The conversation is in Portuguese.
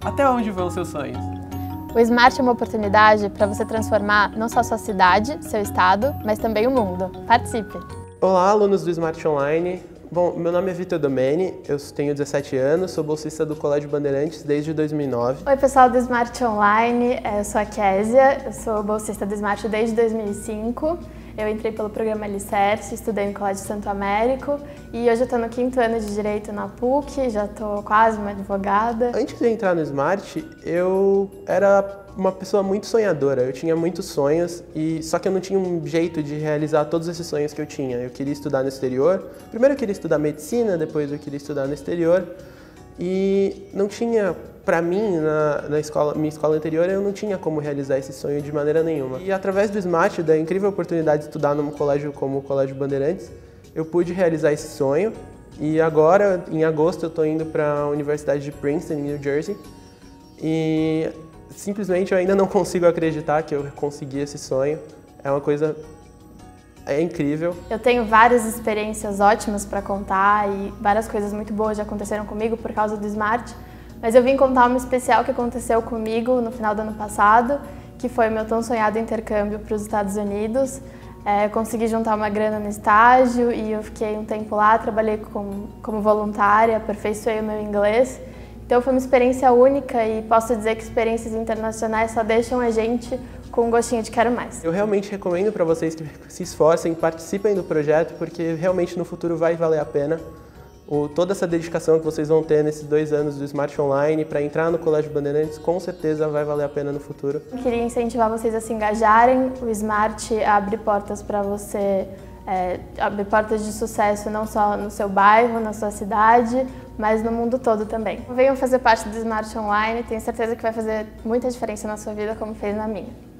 Até onde vão seus sonhos? O Smart é uma oportunidade para você transformar não só sua cidade, seu estado, mas também o mundo. Participe! Olá, alunos do Smart Online. Bom, meu nome é Vitor Domeni, eu tenho 17 anos, sou bolsista do Colégio Bandeirantes desde 2009. Oi pessoal do Smart Online, eu sou a Késia, eu sou bolsista do Smart desde 2005. Eu entrei pelo programa Alicerce, estudei no Colégio Santo Américo e hoje eu estou no 5º ano de Direito na PUC, já estou quase uma advogada. Antes de entrar no Smart, eu era uma pessoa muito sonhadora, eu tinha muitos sonhos, só que eu não tinha um jeito de realizar todos esses sonhos que eu tinha. Eu queria estudar no exterior, primeiro eu queria estudar medicina, depois eu queria estudar no exterior e não tinha, para mim, minha escola anterior, eu não tinha como realizar esse sonho de maneira nenhuma. E através do Smart, da incrível oportunidade de estudar num colégio como o Colégio Bandeirantes, eu pude realizar esse sonho e agora, em agosto, eu estou indo para a Universidade de Princeton, em New Jersey, e simplesmente eu ainda não consigo acreditar que eu consegui esse sonho. É uma coisa incrível. Eu tenho várias experiências ótimas para contar e várias coisas muito boas já aconteceram comigo por causa do Smart, mas eu vim contar uma especial que aconteceu comigo no final do ano passado, que foi o meu tão sonhado intercâmbio para os Estados Unidos. Eu consegui juntar uma grana no estágio e eu fiquei um tempo lá, trabalhei como voluntária, aperfeiçoei o meu inglês. Então foi uma experiência única e posso dizer que experiências internacionais só deixam a gente com um gostinho de quero mais. Eu realmente recomendo para vocês que se esforcem, participem do projeto, porque realmente no futuro vai valer a pena. Toda essa dedicação que vocês vão ter nesses 2 anos do Smart Online para entrar no Colégio Bandeirantes, com certeza vai valer a pena no futuro. Eu queria incentivar vocês a se engajarem. O Smart abre portas para você, abre portas de sucesso não só no seu bairro, na sua cidade, mas no mundo todo também. Venham fazer parte do Smart Online, tenho certeza que vai fazer muita diferença na sua vida, como fez na minha.